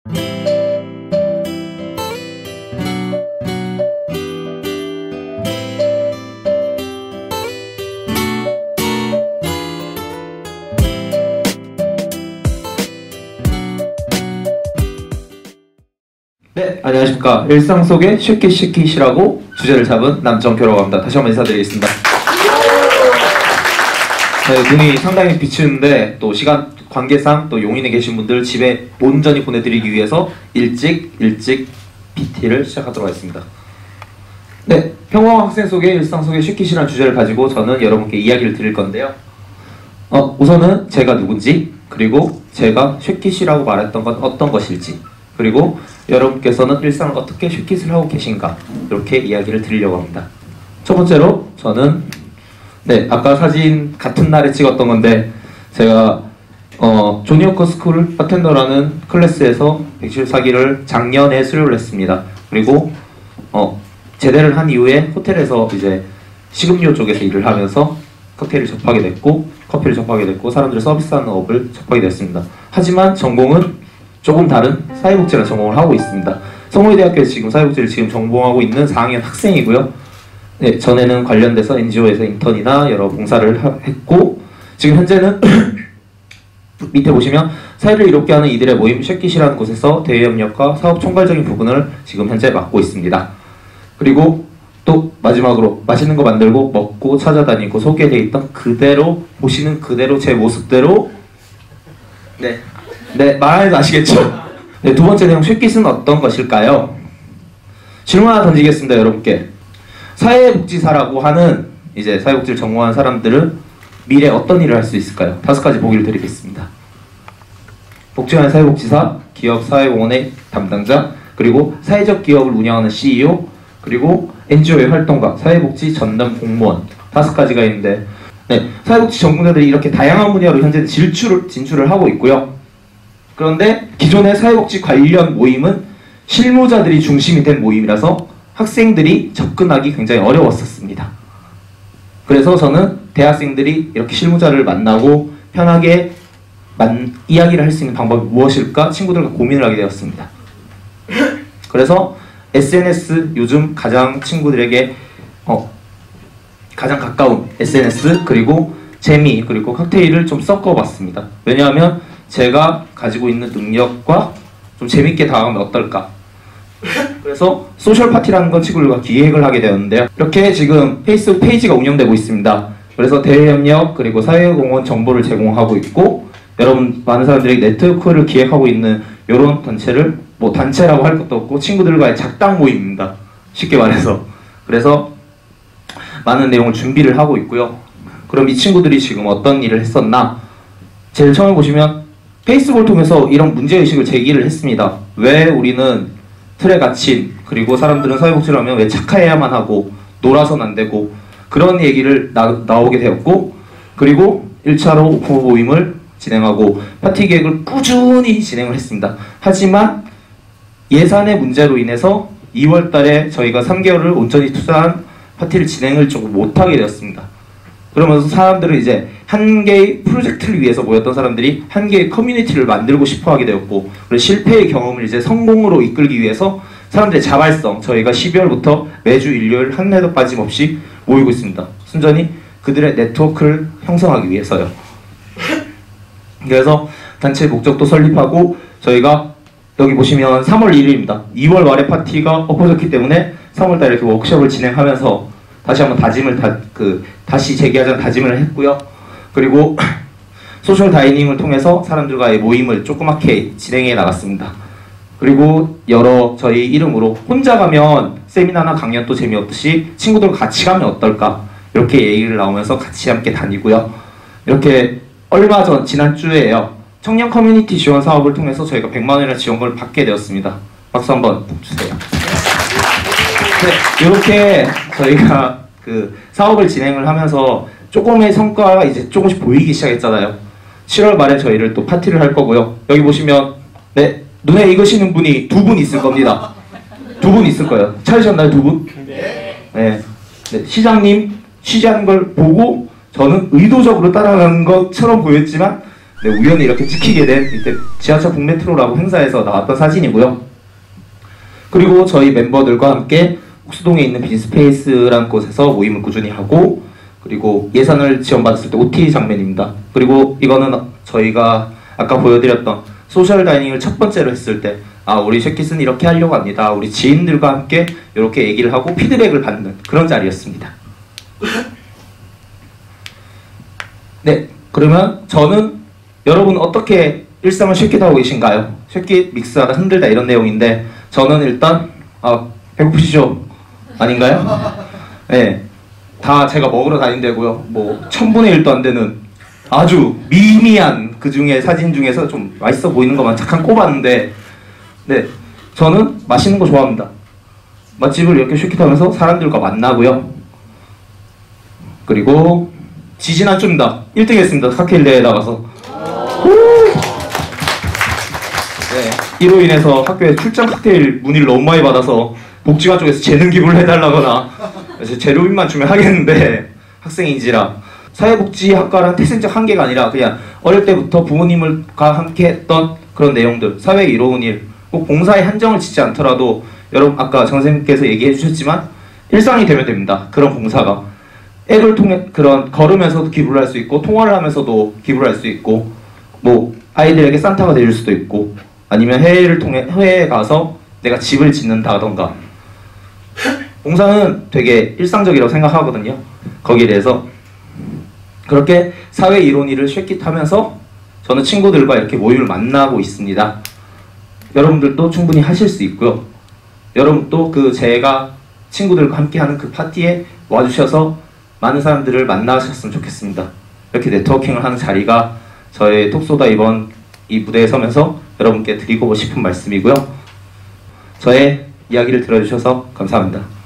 네, 안녕하십니까. 일상 속의 쉐킷쉐킷이라고 주제를 잡은 남정표라고 합니다. 다시 한번 인사드리겠습니다. 네, 눈이 상당히 비치는데 또 시간 관계상 또 용인에 계신 분들 집에 온전히 보내드리기 위해서 일찍 PT를 시작하도록 하겠습니다. 네, 평범한 학생 속의 일상 속의 쉐킷이라는 주제를 가지고 저는 여러분께 이야기를 드릴 건데요. 우선은 제가 누군지, 그리고 제가 쉐킷이라고 말했던 건 어떤 것일지, 그리고 여러분께서는 일상을 어떻게 쉐킷을 하고 계신가, 이렇게 이야기를 드리려고 합니다. 첫 번째로 저는 아까 사진 같은 날에 찍었던 건데, 제가 조니워커 스쿨 바텐더라는 클래스에서 백실 사기를 작년에 수료를 했습니다. 그리고 제대를 한 이후에 호텔에서 이제 식음료 쪽에서 일을 하면서 칵테일을 접하게 됐고 커피를 접하게 됐고 사람들을 서비스하는 업을 접하게 됐습니다. 하지만 전공은 조금 다른 사회복지라는 전공을 하고 있습니다. 성모대학교에서 지금 사회복지를 지금 전공하고 있는 4학년 학생이고요. 네, 전에는 관련돼서 NGO에서 인턴이나 여러 봉사를 했고, 지금 현재는 밑에 보시면 사회를 이롭게 하는 이들의 모임 쉐킷이라는 곳에서 대외협력과 사업 총괄적인 부분을 지금 현재 맡고 있습니다. 그리고 또 마지막으로 맛있는 거 만들고 먹고 찾아다니고 소개되어 있던 그대로, 보시는 그대로 제 모습대로 말해도 아시겠죠? 네, 두 번째 내용, 쉐킷은 어떤 것일까요? 질문 하나 던지겠습니다, 여러분께. 사회복지사라고 하는 이제 사회복지를 전공한 사람들은 미래에 어떤 일을 할 수 있을까요? 5가지 보기를 드리겠습니다. 복지관의 사회복지사, 기업 사회공헌의 담당자, 그리고 사회적 기업을 운영하는 CEO, 그리고 NGO의 활동가, 사회복지 전담 공무원, 5가지가 있는데, 사회복지 전공자들이 이렇게 다양한 분야로 현재 진출을 하고 있고요. 그런데 기존의 사회복지 관련 모임은 실무자들이 중심이 된 모임이라서 학생들이 접근하기 굉장히 어려웠었습니다. 그래서 저는 대학생들이 이렇게 실무자를 만나고 편하게 이야기를 할 수 있는 방법이 무엇일까 친구들과 고민을 하게 되었습니다. 그래서 SNS, 요즘 가장 친구들에게 가장 가까운 SNS, 그리고 재미, 그리고 칵테일을 좀 섞어봤습니다. 왜냐하면 제가 가지고 있는 능력과 좀 재밌게 다가가면 어떨까. 그래서 소셜 파티라는 건 친구들과 기획을 하게 되었는데요. 이렇게 지금 페이스북 페이지가 운영되고 있습니다. 그래서 대외협력 그리고 사회공헌 정보를 제공하고 있고, 여러분 많은 사람들이 네트워크를 기획하고 있는 이런 단체를 단체라고 할 것도 없고 친구들과의 작당 모임입니다. 쉽게 말해서. 그래서 많은 내용을 준비를 하고 있고요. 그럼 이 친구들이 지금 어떤 일을 했었나? 제일 처음에 보시면 페이스북을 통해서 이런 문제의식을 제기를 했습니다. 왜 우리는 틀에 갇힌, 그리고 사람들은 사회복지를 하면 왜 착해야만 하고 놀아서는 안 되고, 그런 얘기를 나오게 되었고, 그리고 1차로 오픈 모임을 진행하고 파티 계획을 꾸준히 진행을 했습니다. 하지만 예산의 문제로 인해서 2월 달에 저희가 3개월을 온전히 투자한 파티를 진행을 조금 못하게 되었습니다. 그러면서 사람들은 이제 한 개의 프로젝트를 위해서 모였던 사람들이 한 개의 커뮤니티를 만들고 싶어 하게 되었고, 그리고 실패의 경험을 이제 성공으로 이끌기 위해서 사람들의 자발성, 저희가 12월부터 매주 일요일 한 해도 빠짐없이 모이고 있습니다. 순전히 그들의 네트워크를 형성하기 위해서요. 그래서 단체 목적도 설립하고, 저희가 여기 보시면 3월 1일입니다. 2월 말에 파티가 엎어졌기 때문에 3월 달에 이렇게 워크숍을 진행하면서 다시 한번 다시 재개하자는 다짐을 했고요. 그리고 소셜 다이닝을 통해서 사람들과의 모임을 조그맣게 진행해 나갔습니다. 그리고 저희 이름으로 혼자 가면 세미나나 강연도 재미없듯이 친구들과 같이 가면 어떨까, 이렇게 얘기를 나오면서 같이 함께 다니고요. 이렇게 얼마 전 지난주에요, 청년 커뮤니티 지원 사업을 통해서 저희가 100만 원이라는 지원금을 받게 되었습니다. 박수 한번 주세요. 네, 이렇게 저희가 그 사업을 진행을 하면서 조금의 성과가 이제 조금씩 보이기 시작했잖아요. 7월 말에 저희를 또 파티를 할 거고요. 여기 보시면 눈에 익으시는 분이 2분 있을 겁니다. 2분 있을 거예요. 찾으셨나요, 2분? 네. 시장님 취재하는 걸 보고 저는 의도적으로 따라가는 것처럼 보였지만 네, 우연히 이렇게 찍히게 된 이때 지하철 북메트로라고 행사에서 나왔던 사진이고요. 그리고 저희 멤버들과 함께 옥수동에 있는 빈스페이스라는 곳에서 모임을 꾸준히 하고, 그리고 예산을 지원받았을 때 OT 장면입니다. 그리고 이거는 저희가 아까 보여드렸던 소셜 다이닝을 첫 번째로 했을 때, 아, 우리 쉐킷은 이렇게 하려고 합니다. 우리 지인들과 함께 이렇게 얘기를 하고 피드백을 받는 그런 자리였습니다. 네, 그러면 저는 여러분 어떻게 일상을 쉐킷하고 계신가요? 쉐킷 믹스하다 흔들다 이런 내용인데, 저는 일단 배고프시죠? 아닌가요? 네, 다 제가 먹으러 다닌 데고요. 뭐 1000분의 1도 안 되는 아주 미미한 그 중에 사진 중에서 좀 맛있어 보이는 것만 잠깐 꼽았는데, 네, 저는 맛있는 거 좋아합니다. 맛집을 이렇게 쉐킷하면서 사람들과 만나고요. 그리고 지진 않습니다. 1등 했습니다. 칵테일 대회에 나가서. 네, 이로 인해서 학교에 출장 칵테일 문의를 너무 많이 받아서 복지관 쪽에서 재능 기부를 해달라거나, 재료비만 주면 하겠는데 학생인지라. 사회복지학과란 태생적 한계가 아니라 그냥 어릴 때부터 부모님과 함께 했던 그런 내용들, 사회에 이로운 일, 꼭 봉사에 한정을 짓지 않더라도, 여러분 아까 정 선생님께서 얘기해 주셨지만 일상이 되면 됩니다. 그런 봉사가 앱을 통해 그런 걸으면서도 기부를 할 수 있고, 통화를 하면서도 기부를 할 수 있고, 뭐 아이들에게 산타가 될 수도 있고, 아니면 해외에 가서 내가 집을 짓는다던가. 봉사는 되게 일상적이라고 생각하거든요. 거기에 대해서 그렇게 사회 이론 일을 쉐킷하면서 저는 친구들과 이렇게 모임을 만나고 있습니다. 여러분들도 충분히 하실 수 있고요. 여러분도 제가 친구들과 함께하는 그 파티에 와주셔서 많은 사람들을 만나셨으면 좋겠습니다. 이렇게 네트워킹을 하는 자리가 저의 톡소다 이번 이 무대에 서면서 여러분께 드리고 싶은 말씀이고요. 저의 이야기를 들어주셔서 감사합니다.